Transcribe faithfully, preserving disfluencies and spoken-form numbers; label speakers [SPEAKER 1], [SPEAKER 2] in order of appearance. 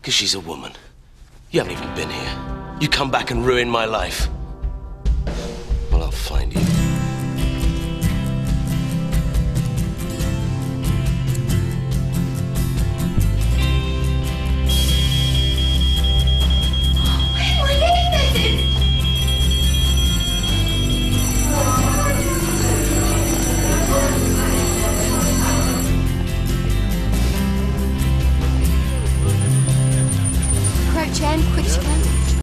[SPEAKER 1] Because she's a woman. You haven't even been here. You come back and ruin my life. Well, I'll find you.